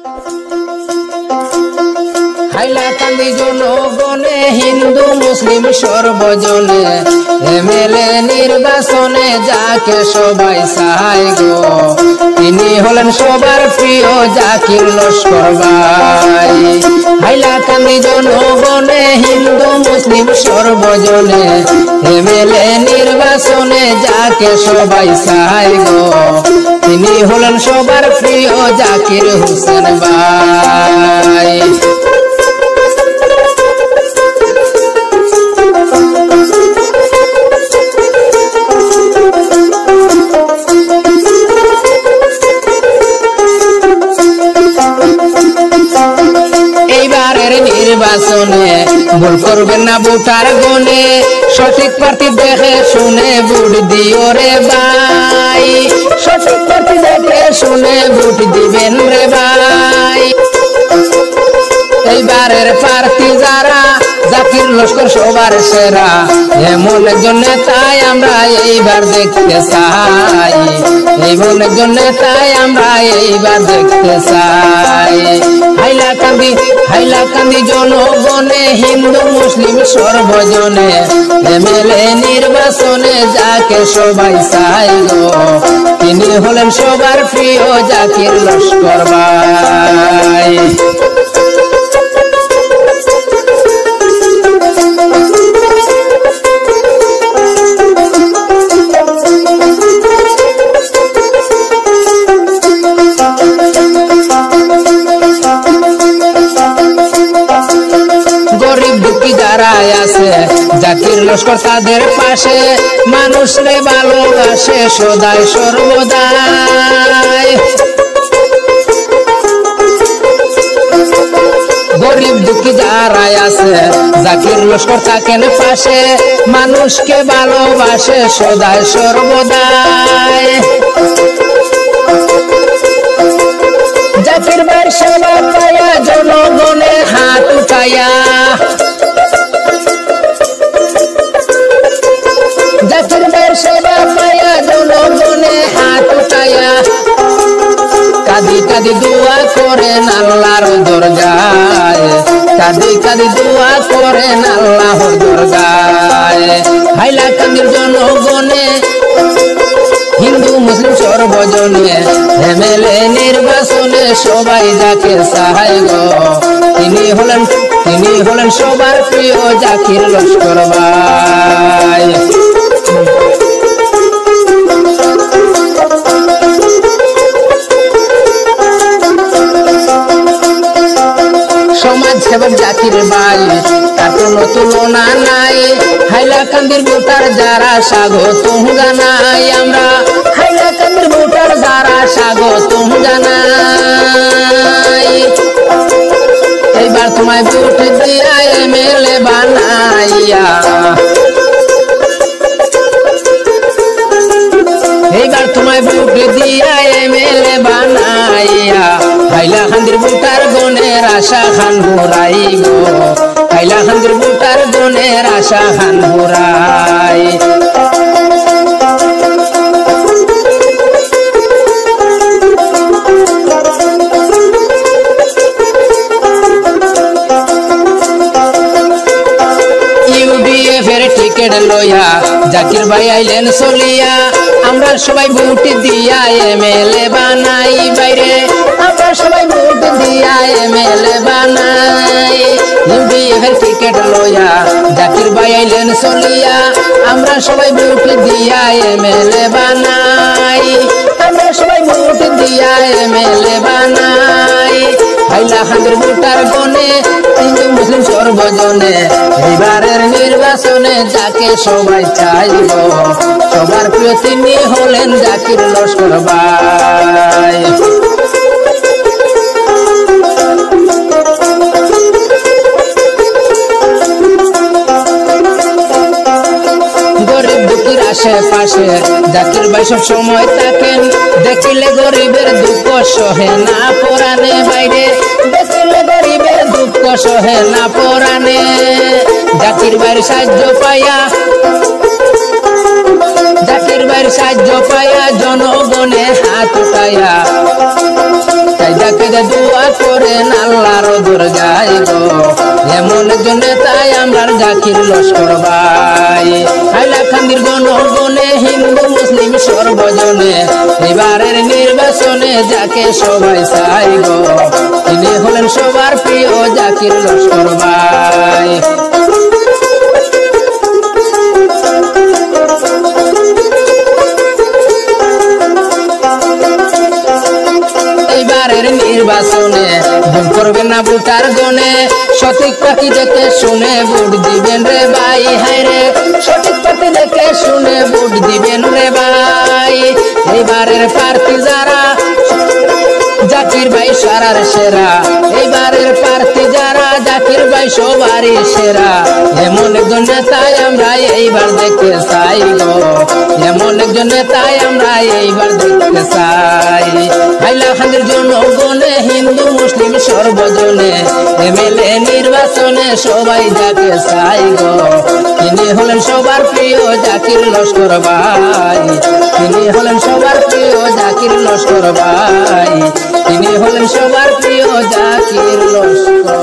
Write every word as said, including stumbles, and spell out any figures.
হাইলাকান্দি জনগণে হিন্দু মুসলিম সর্বজনে এমএলএ নির্বাচনে যাকে সবাই চায় গো, তিনি হলেন সবার প্রিয় জাকির লস্কর ভাই। হাইলাকান্দি জনগণে হিন্দু মুসলিম সর্বজনে এমএলএ নির্বাচনে যাকে সবাই চায় গো, তিনি হলেন সবার প্রিয় জাকির হোসেন ভাই। এইবারের নির্বাচনে ভুল করবেন না ভোটার গণে, সঠিক প্রার্থী দেখে শুনে ভোট দিও রে ভাই, সঠিক প্রার্থী দেখে শুনে ভোট দিবেন রে ভাই। এইবারের প্রার্থী যারা জাকির লস্কর সবার সেরা, এমন একজন নেতাই আমরা এইবার দেখতে চাই, এমন একজন নেতাই আমরা এইবার দেখতে চাই। হাইলাকান্দি হাইলাকান্দি জনগণে হিন্দু মুসলিম সর্বজনে এমএলএ নির্বাচনে যাকে সবাই চায় গো, তিনি হলেন সবার প্রিয় জাকির লস্কর ভাই। গরিব দুঃখী যারা আছে জাকির লস্কর তাদের পাশে, মানুষরে ভালোবাসে সদাই সর্বদাই। গরিব দুঃখী যারা আছে জাকির লস্কর থাকেন পাশে, মানুষকে ভালোবাসে সদাই সর্বদাই। জাকির ভাইয়ের সেবা পায়া জনগণে হাত উঠায়া, জাকির ভাইয়ের সেবা পায়া জনগণে হাত উঠায়া, কাঁদি কাঁদি দোয়া করেন আল্লাহর দরগায়, কাঁদি কাঁদি দোয়া করেন আল্লাহর দরগায়। হাইলাকান্দির জনগণে হিন্দু মুসলিম সর্বজনে এমএলএ নির্বাচনে সবাই যাকে চায় গো, তিনি হলেন তিনি হলেন সবার প্রিয় জাকির লস্কর ভাই। সমাজ সেবক জাকির ভাই তার কোনো তুলনা নাই, হাইলাকান্দির ভোটার যারা স্বাগত জানাই আমরা, হাইলাকান্দির ভোটার যারা স্বাগত জানাই। এইবার তোমায় ভোট দিয়া এমএলএ বানাইয়া, এইবার তোমায় ভোট দিয়া এমএলএ বানাইয়া, হাইলাকান্দির ভোটার গণের আশা খান হুরাই গো, হাইলাকান্দির ভোটার গণের আশা খান হুরাই। ইউডিএফের টিকেট লইয়া জাকির ভাই আইলেন চলিয়া, আমরা সবাই ভোট দিয়া এমএলএ বানাই বাইরে, আমরা সবাই ভোট দিয়া এমএলএ বানাই। ইউডিএফের টিকেট লইয়া জাকির ভাই আইলেন চলিয়া, আমরা সবাই ভোট দিয়া এমএলএ বানাই, আমরা সবাই ভোট দিয়া এমএলএ বানাই। হাইলাকান্দির ভোটার গণে হিন্দু মুসলিম সর্বজনে এইবারের নির্বাচনে যাকে সবাই চাইব, সবার প্রিয় তিনি হলেন জাকির লস্কর ভাই। গরিব দুঃখীর আশেপাশে জাকির ভাই সব সময় থাকেন, দেখিলে গরিবের দুঃখ সহে না পরানে বাইরে, দেখিলে গরিবের দুঃখ সহে না পরানে। জাকির ভাইয়ের সাহায্য পাইয়া জাকির ভাইয়ের সাহায্য পাইয়া জনগণে হাত উঠাইয়া তাই জাকিরে দোয়া করেন আল্লাহর দরজায় গো এমন একজন নেতাই আমরা জাকির লস্কর ভাই। হাইলাকান্দির জনগণে হিন্দু মুসলিম সর্বজনে এবারের নির্বাচনে যাকে সবাই চাই গো তিনি হলেন সবার প্রিয় জাকির লস্কর ভাই। এইবারের নির্বাচনে ভুল করবেন না ভোটার গণে সঠিক প্রার্থী দেখে শুনে ভোট দিবেন রে ভাই। হায় রে সঠিক প্রার্থী দেখে শুনে ভোট দিবেন রে ভাই। এইবারের প্রার্থী যারা জাকির ভাই সারার সেরা এইবারের প্রার্থী যারা জাকির ভাই সবারই সেরা এমন একজন নেতাই আমরা এইবার দেখতে চাই গো এমন একজন নেতাই আমরা এইবার দেখতে চাই। হাইলাকান্দির জনগণে হিন্দু মুসলিম সর্বজনে এমএলএ নির্বাচনে সবাই যাকে চাই গো তিনি হলেন সবার প্রিয় জাকির লস্কর ভাই। তিনি হলেন সবার প্রিয় জাকির লস্কর ভাই। তিনি হলেন সবার প্রিয় জাকির লস্কর।